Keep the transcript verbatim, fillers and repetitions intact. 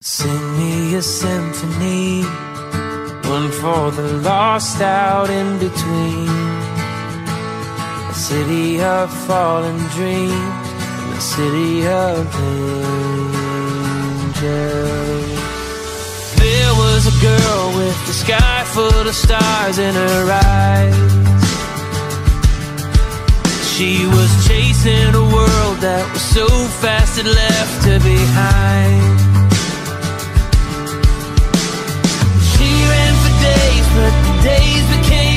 Sing me a symphony, one for the lost out in between. A city of fallen dreams, and a city of angels. There was a girl with the sky full of stars in her eyes. She was chasing a world that was so fast it left her behind. She ran for days, but the days became